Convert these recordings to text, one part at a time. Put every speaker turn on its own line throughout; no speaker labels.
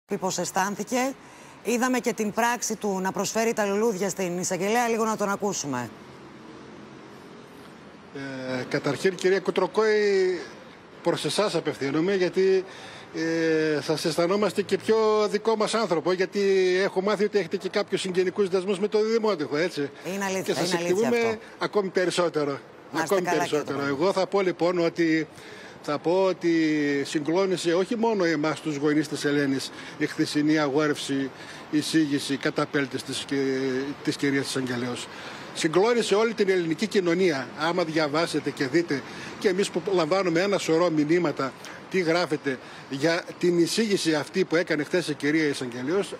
Πώς αισθάνθηκε. Είδαμε και την πράξη του να προσφέρει τα λουλούδια στην εισαγγελέα. Λίγο να τον ακούσουμε.
Καταρχήν, κυρία Κουτροκόη, προς εσάς απευθύνομαι, γιατί σας αισθανόμαστε και πιο δικό μας άνθρωπο, γιατί έχω μάθει ότι έχετε και κάποιους συγγενικούς δεσμούς με το Δημότυχο, έτσι.
Είναι αλήθεια.
Και σας εκτιμούμε ακόμη περισσότερο. Εγώ θα πω λοιπόν ότι συγκλώνησε όχι μόνο εμάς τους γονείς της Ελένης η χθεσινή αγόρευση, εισήγηση, καταπέλτης της κυρίας Εισαγγελέως. Συγκλώνησε όλη την ελληνική κοινωνία. Άμα διαβάσετε και δείτε, και εμείς που λαμβάνουμε ένα σωρό μηνύματα, τι γράφεται για την εισήγηση αυτή που έκανε χθες η κυρία Εισαγγελέως,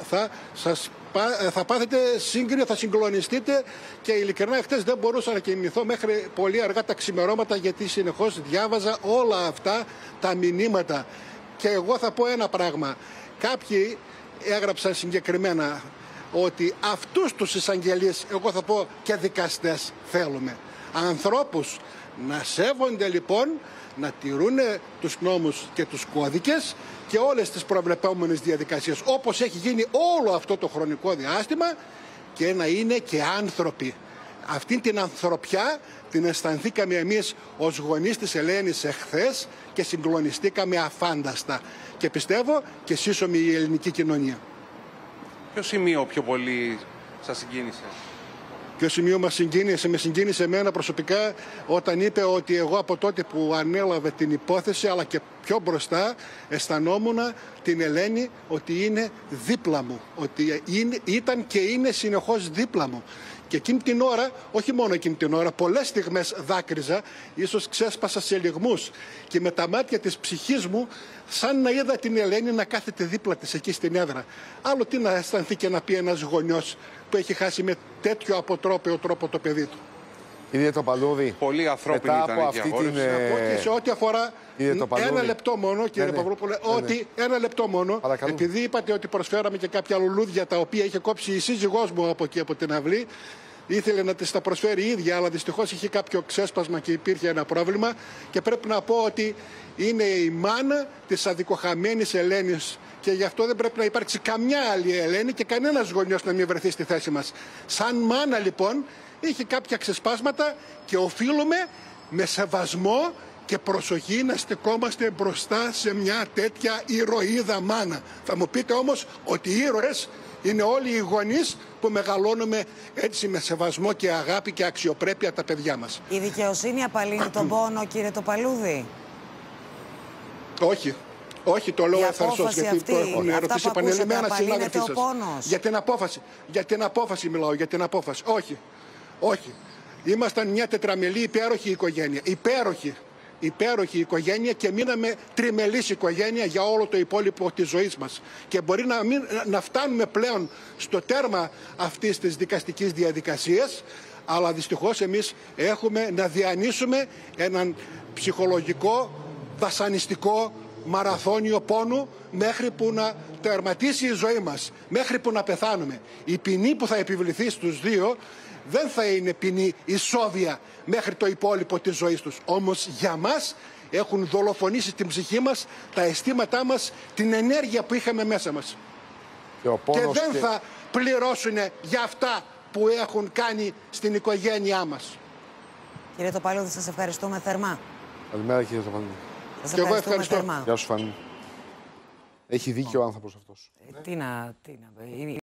θα πάθετε σύγκρια, θα συγκλονιστείτε, και ειλικρινά χθες δεν μπορούσα να κοιμηθώ μέχρι πολύ αργά τα ξημερώματα, γιατί συνεχώς διάβαζα όλα αυτά τα μηνύματα. Και εγώ θα πω ένα πράγμα. Κάποιοι έγραψαν συγκεκριμένα ότι αυτούς τους εισαγγελείς, εγώ θα πω και δικαστές, θέλουμε. Ανθρώπους να σέβονται λοιπόν, να τηρούν τους νόμους και τους κώδικες και όλες τις προβλεπόμενες διαδικασίες, όπως έχει γίνει όλο αυτό το χρονικό διάστημα, και να είναι και άνθρωποι. Αυτή την ανθρωπιά την αισθανθήκαμε εμείς ως γονείς της Ελένης εχθές και συγκλονιστήκαμε αφάνταστα. Και πιστεύω και σύσσωμη η ελληνική κοινωνία.
Ποιο σημείο πιο πολύ σας συγκίνησε?
Ποιο σημείο με συγκίνησε εμένα προσωπικά, όταν είπε ότι εγώ από τότε που ανέλαβε την υπόθεση, αλλά και πιο μπροστά, αισθανόμουν την Ελένη ότι είναι δίπλα μου, ότι ήταν και είναι συνεχώς δίπλα μου. Και εκείνη την ώρα, όχι μόνο εκείνη την ώρα, πολλές στιγμές δάκρυζα, ίσως ξέσπασα σε λυγμούς, και με τα μάτια της ψυχής μου, σαν να είδα την Ελένη να κάθεται δίπλα της εκεί στην έδρα. Άλλο τι να αισθανθεί και να πει ένας γονιός που έχει χάσει με τέτοιο αποτρόπαιο τρόπο το παιδί του.
Κύριε Τοπαλούδη,
πολύ ανθρώπινη
μετά από αυτή την...
Και σε ό,τι αφορά, ένα λεπτό μόνο, κύριε Παυλόπουλε, ένα λεπτό μόνο,
παρακαλώ.
Επειδή είπατε ότι προσφέραμε και κάποια λουλούδια τα οποία είχε κόψει η σύζυγός μου από εκεί, από την αυλή, ήθελε να τις τα προσφέρει η ίδια, αλλά δυστυχώς είχε κάποιο ξέσπασμα και υπήρχε ένα πρόβλημα, και πρέπει να πω ότι είναι η μάνα της αδικοχαμένης Ελένης, και γι' αυτό δεν πρέπει να υπάρξει καμιά άλλη Ελένη και κανένας γονιός να μην βρεθεί στη θέση μας. Σαν μάνα λοιπόν είχε κάποια ξεσπάσματα, και οφείλουμε με σεβασμό και προσοχή να στεκόμαστε μπροστά σε μια τέτοια ηρωίδα μάνα. Θα μου πείτε όμως ότι οι ήρωες είναι όλοι οι γονείς που μεγαλώνουμε έτσι με σεβασμό και αγάπη και αξιοπρέπεια τα παιδιά μας.
Η δικαιοσύνη απαλύνει τον πόνο, κύριε Τοπαλούδη?
Όχι. Όχι, το λέω ευθαρσώς, γιατί το έχουν ερωτήσει επανειλημμένα συνάδελφοί σας. Για την απόφαση μιλάω, για την απόφαση. Όχι. Ήμασταν μια τετραμελή υπέροχη οικογένεια. Υπέροχη οικογένεια, και μείναμε τριμελής οικογένεια για όλο το υπόλοιπο της ζωής μας. Και μπορεί να φτάνουμε πλέον στο τέρμα αυτής της δικαστικής διαδικασίας, αλλά δυστυχώς εμείς έχουμε να διανύσουμε έναν ψυχολογικό, βασανιστικό μαραθώνιο πόνου, μέχρι που να τερματίσει η ζωή μας, μέχρι που να πεθάνουμε. Η ποινή που θα επιβληθεί στους δύο δεν θα είναι ποινή ισόβια μέχρι το υπόλοιπο της ζωής τους. Όμως για μας έχουν δολοφονήσει την ψυχή μας, τα αισθήματά μας, την ενέργεια που είχαμε μέσα μας. Και δεν θα πληρώσουν για αυτά που έχουν κάνει στην οικογένειά μας. Κύριε
Τοπαλούδη, σας ευχαριστούμε θερμά.
Καλημέρα, κύριε Τοπαλούδη.
Και εγώ ευχαριστώ.
Γεια σου, Φανή. Έχει δίκιο ο άνθρωπος αυτός.
Τι να